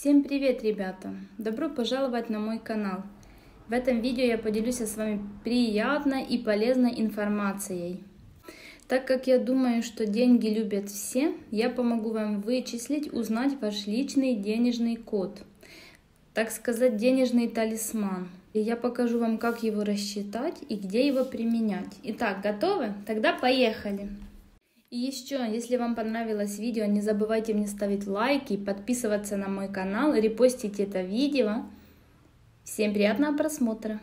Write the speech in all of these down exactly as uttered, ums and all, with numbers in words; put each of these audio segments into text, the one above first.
Всем привет, ребята! Добро пожаловать на мой канал. В этом видео я поделюсь с вами приятной и полезной информацией. Так как я думаю, что деньги любят все, я помогу вам вычислить, узнать ваш личный денежный код. Так сказать, денежный талисман. И я покажу вам, как его рассчитать и где его применять. Итак, готовы? Тогда поехали! И еще, если вам понравилось видео, не забывайте мне ставить лайки, подписываться на мой канал, репостить это видео. Всем приятного просмотра!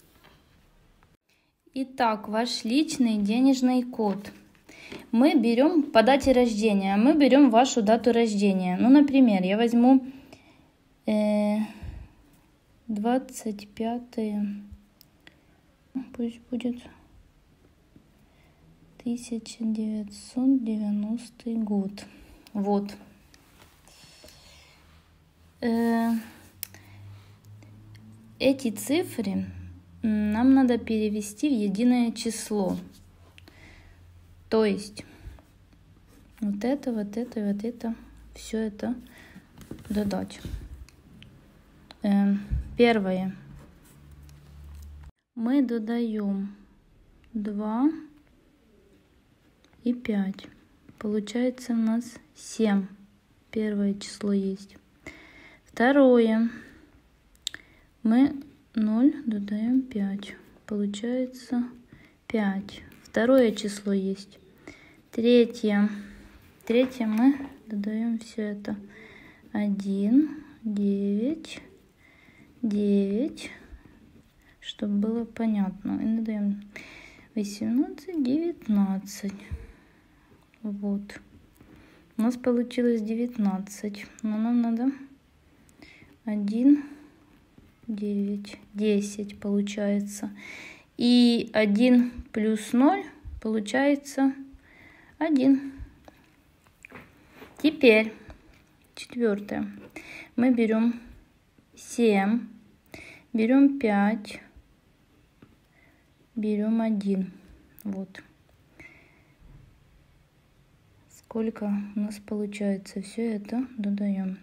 Итак, ваш личный денежный код. Мы берем по дате рождения, мы берем вашу дату рождения. Ну, например, я возьму э, двадцать пятое, пусть будет тысяча девятьсот девяностый год. Вот. Э, эти цифры нам надо перевести в единое число. То есть вот это, вот это, вот это, все это додать. Э, первое. Мы додаем два и пять. Получается у нас семь. Первое число есть. Второе. Мы ноль додаем пять. Получается пять. Второе число есть. Третье. Третье мы додаем все это. один, девять, девять. Чтобы было понятно. И додаем восемнадцать, девятнадцать. Вот. У нас получилось девятнадцать. Но нам надо один, девять, десять получается. И один плюс ноль получается один. Теперь четвертое. Мы берем семь, берем пять, берем один. Вот. Сколько у нас получается? Все это додаем.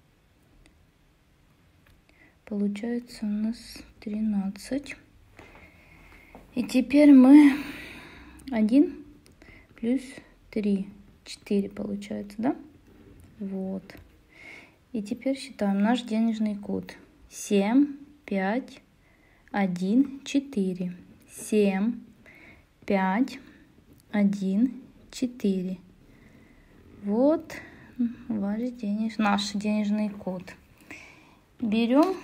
Получается у нас тринадцать. И теперь мы один плюс три. четыре получается, да? Вот. И теперь считаем наш денежный код. семь, пять, один, четыре. семь, пять, один, четыре. Вот ваш денеж... наш денежный код. Берем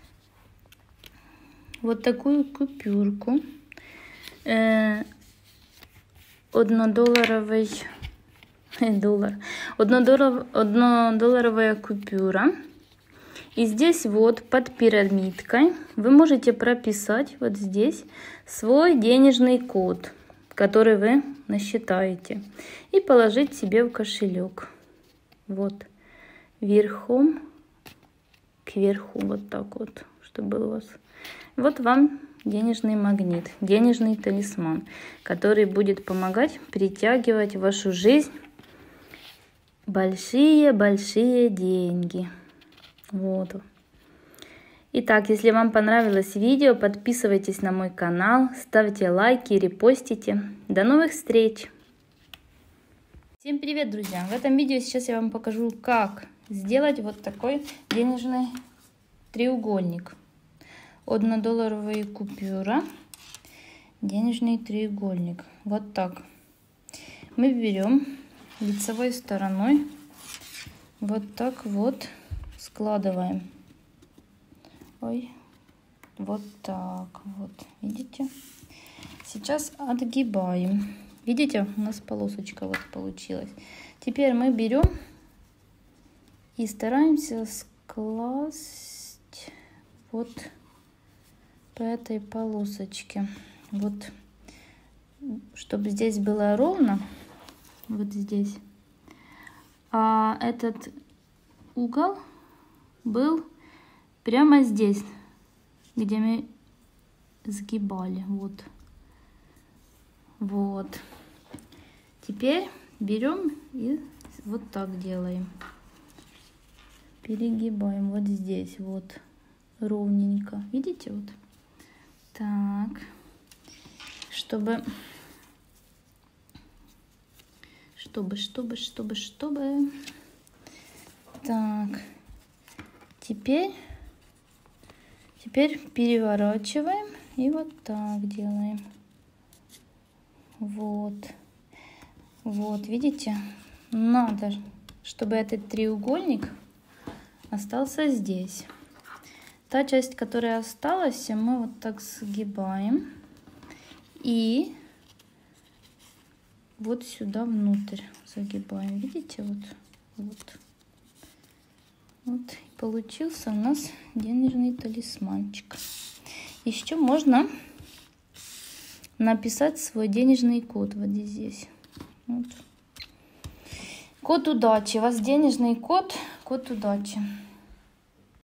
вот такую купюрку. Э, однодолларовый доллар. Однодоллар, однодолларовая купюра. И здесь вот под пирамидкой вы можете прописать вот здесь свой денежный код, который вы насчитаете, и положить себе в кошелек. Вот. Верхом кверху. Вот так вот. Чтобы был у вас. Вот вам денежный магнит. Денежный талисман. Который будет помогать притягивать в вашу жизнь большие-большие деньги. Вот. Итак, если вам понравилось видео, подписывайтесь на мой канал, ставьте лайки, репостите. До новых встреч! Всем привет, друзья! В этом видео сейчас я вам покажу, как сделать вот такой денежный треугольник. Однодолларовая купюра, денежный треугольник. Вот так. Мы берем лицевой стороной, вот так вот складываем. Ой, вот так вот, видите? Сейчас отгибаем. Видите, у нас полосочка вот получилась. Теперь мы берем и стараемся скласть вот по этой полосочке. Вот, чтобы здесь было ровно, вот здесь. А этот угол был прямо здесь, где мы сгибали. Вот. Вот. Теперь берем и вот так делаем. перегибаем вот здесь вот ровненько. Видите, вот так, чтобы чтобы чтобы чтобы чтобы так, теперь теперь переворачиваем и вот так делаем. Вот вот, видите, надо, чтобы этот треугольник остался здесь. Та часть, которая осталась, мы вот так сгибаем и вот сюда внутрь загибаем. Видите, вот, вот, вот. Получился у нас денежный талисманчик. Еще можно написать свой денежный код вот здесь. Вот. Код удачи. У вас денежный код, код удачи.